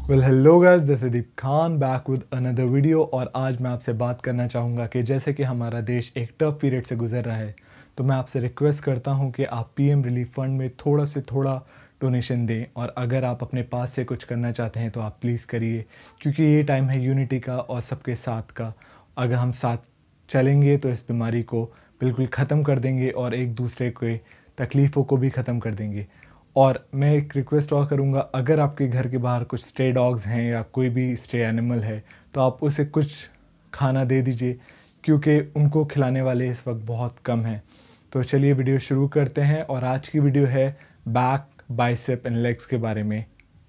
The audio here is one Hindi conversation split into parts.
Hello guys, this is Deep Khan back with another video. और आज मैं आपसे बात करना चाहूँगा कि जैसे कि हमारा देश एक टफ पीरियड से गुजर रहा है, तो मैं आपसे रिक्वेस्ट करता हूँ कि आप पीएम रिलीफ फंड में थोड़ा से थोड़ा डोनेशन दें। और अगर आप अपने पास से कुछ करना चाहते हैं तो आप प्लीज़ करिए, क्योंकि ये टाइम है यूनिटी का और सबके साथ का। अगर हम साथ चलेंगे तो इस बीमारी को बिल्कुल ख़त्म कर देंगे और एक दूसरे के तकलीफ़ों को भी ख़त्म कर देंगे। और मैं एक रिक्वेस्ट और करूँगा, अगर आपके घर के बाहर कुछ स्ट्रे डॉग्स हैं या कोई भी स्ट्रे एनिमल है तो आप उसे कुछ खाना दे दीजिए, क्योंकि उनको खिलाने वाले इस वक्त बहुत कम हैं। तो चलिए वीडियो शुरू करते हैं। और आज की वीडियो है बैक, बाइसेप एंड लेग्स के बारे में।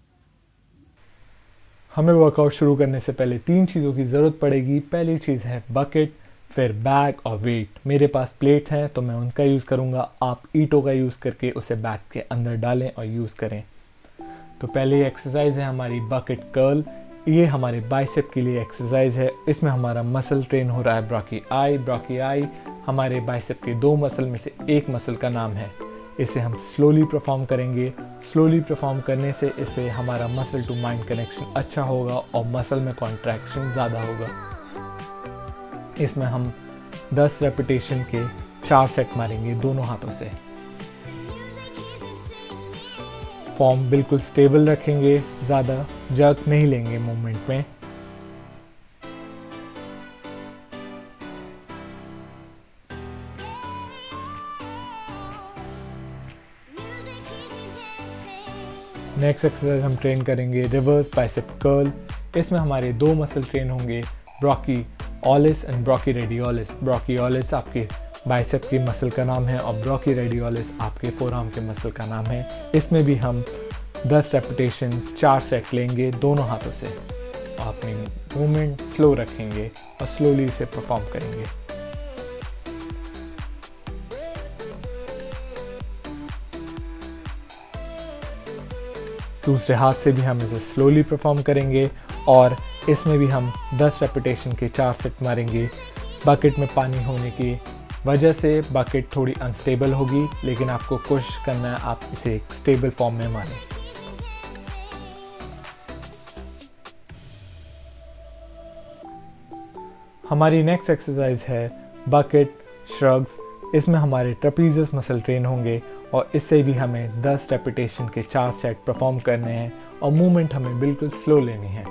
हमें वर्कआउट शुरू करने से पहले 3 चीज़ों की ज़रूरत पड़ेगी। पहली चीज़ है बकेट, फिर बैग और वेट। मेरे पास प्लेट्स हैं तो मैं उनका यूज़ करूँगा। आप ईंटों का यूज़ करके उसे बैग के अंदर डालें और यूज़ करें। तो पहले एक्सरसाइज है हमारी बकेट कर्ल। ये हमारे बाइसेप के लिए एक्सरसाइज है। इसमें हमारा मसल ट्रेन हो रहा है ब्राचियाई। ब्राचियाई हमारे बाइसेप के 2 मसल में से एक मसल का नाम है। इसे हम स्लोली परफॉर्म करेंगे। स्लोली परफॉर्म करने से इसे हमारा मसल टू माइंड कनेक्शन अच्छा होगा और मसल में कॉन्ट्रैक्शन ज़्यादा होगा। इसमें हम 10 रेपिटेशन के 4 सेट मारेंगे दोनों हाथों से। फॉर्म बिल्कुल स्टेबल रखेंगे, ज़्यादा जर्क नहीं लेंगे मूवमेंट में। नेक्स्ट एक्सरसाइज हम ट्रेन करेंगे रिवर्स बाइसेप कर्ल। इसमें हमारे 2 मसल ट्रेन होंगे, ब्राचियोलिस एंड ब्राचियोरेडियोलिस। ब्राचियोलिस आपके बाइसेप की मसल का नाम है और ब्राचियोरेडियोलिस आपके फोरआर्म के मसल का नाम है। इसमें भी हम 10 रेपिटेशन 4 सेट लेंगे दोनों हाथों से। अपनी मूवमेंट स्लो रखेंगे और स्लोली इसे परफॉर्म करेंगे। दूसरे हाथ से भी हम इसे स्लोली परफॉर्म करेंगे और इसमें भी हम 10 रेपिटेशन के 4 सेट मारेंगे। बकेट में पानी होने की वजह से बकेट थोड़ी अनस्टेबल होगी, लेकिन आपको कोशिश करना है आप इसे एक स्टेबल फॉर्म में मारें। हमारी नेक्स्ट एक्सरसाइज है बकेट श्रग्स। इसमें हमारे ट्रेपीजियस मसल ट्रेन होंगे और इससे भी हमें 10 रेपिटेशन के 4 सेट परफॉर्म करने हैं और मूवमेंट हमें बिल्कुल स्लो लेनी है।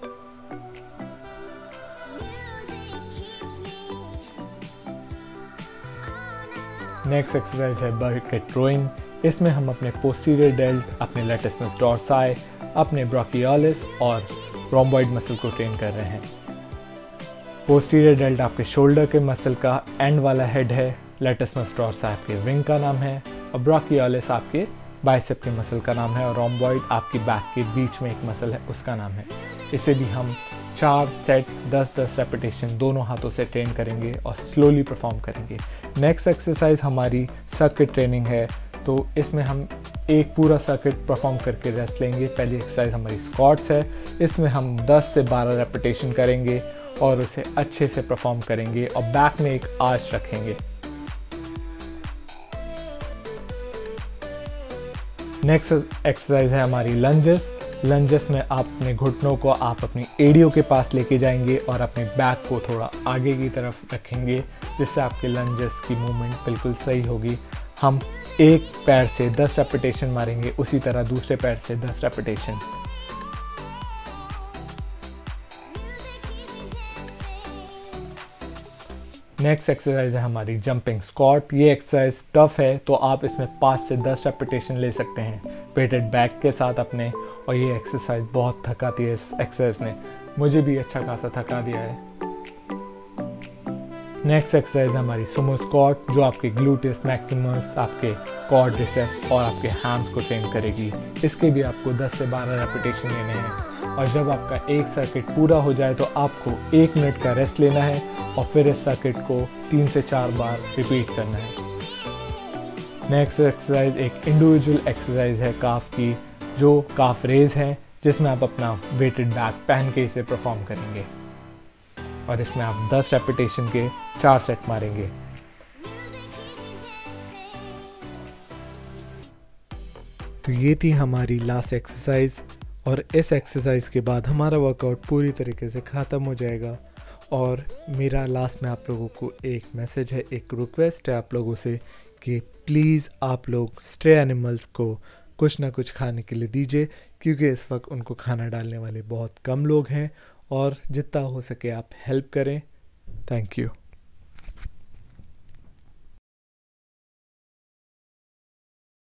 नेक्स्ट एक्सरसाइज है बकेट रोइंग। इसमें हम अपने पोस्टीरियर डेल्ट, अपने लैटिस डॉर्साई, अपने ब्राचियोलिस और रोम्बॉइड मसल को ट्रेन कर रहे हैं। पोस्टीरियर डेल्ट आपके शोल्डर के मसल का एंड वाला हेड है, लैटिस डॉर्साई आपके विंग का नाम है और ब्राचियोलिस आपके बाइसेप के मसल का नाम है और रोम्बॉइड आपकी बैक के बीच में एक मसल है, उसका नाम है। इसे भी हम 4 सेट 10-10 रेपिटेशन दोनों हाथों से ट्रेन करेंगे और स्लोली परफॉर्म करेंगे। नेक्स्ट एक्सरसाइज हमारी सर्किट ट्रेनिंग है, तो इसमें हम एक पूरा सर्किट परफॉर्म करके रेस्ट लेंगे। पहली एक्सरसाइज हमारी स्क्वाट्स है। इसमें हम 10 से 12 रेपिटेशन करेंगे और उसे अच्छे से परफॉर्म करेंगे और बैक में एक आर्च रखेंगे। नेक्स्ट एक्सरसाइज है हमारी लंजेस। लंजेस में आप अपने घुटनों को आप अपनी एड़ियों के पास लेके जाएंगे और अपने बैक को थोड़ा आगे की तरफ रखेंगे, जिससे आपके लंजेस की मूवमेंट बिल्कुल सही होगी। हम एक पैर से 10 रेपिटेशन मारेंगे, उसी तरह दूसरे पैर से 10 रेपिटेशन। नेक्स्ट एक्सरसाइज है हमारी जंपिंग स्क्वाट। ये एक्सरसाइज टफ है, तो आप इसमें 5 से 10 रेपिटेशन ले सकते हैं पेटेड बैक के साथ अपने। और ये एक्सरसाइज बहुत थकाती है। इस एक्सरसाइज ने मुझे भी अच्छा खासा थका दिया है। नेक्स्ट एक्सरसाइज है हमारी सुमो स्क्वाट, जो आपके ग्लूटियस मैक्सिमस, आपके क्वाड्रिसेप्स और आपके हैम्स को ट्रेन करेगी। इसके भी आपको 10 से 12 रेपिटेशन लेने हैं और जब आपका एक सर्किट पूरा हो जाए तो आपको 1 मिनट का रेस्ट लेना है और फिर इस सर्किट को 3 से 4 बार रिपीट करना है। नेक्स्ट एक्सरसाइज एक इंडिविजुअल एक्सरसाइज है काफ की, जो काफ रेज है, जिसमें आप अपना वेटेड बैग पहन के इसे परफॉर्म करेंगे और इसमें आप 10 रेपिटेशन के 4 सेट मारेंगे। तो ये थी हमारी लास्ट एक्सरसाइज और इस एक्सरसाइज के बाद हमारा वर्कआउट पूरी तरीके से ख़त्म हो जाएगा। और मेरा लास्ट में आप लोगों को एक मैसेज है, एक रिक्वेस्ट है आप लोगों से कि प्लीज़ आप लोग स्ट्रे एनिमल्स को कुछ ना कुछ खाने के लिए दीजिए, क्योंकि इस वक्त उनको खाना डालने वाले बहुत कम लोग हैं, और जितना हो सके आप हेल्प करें। Thank you.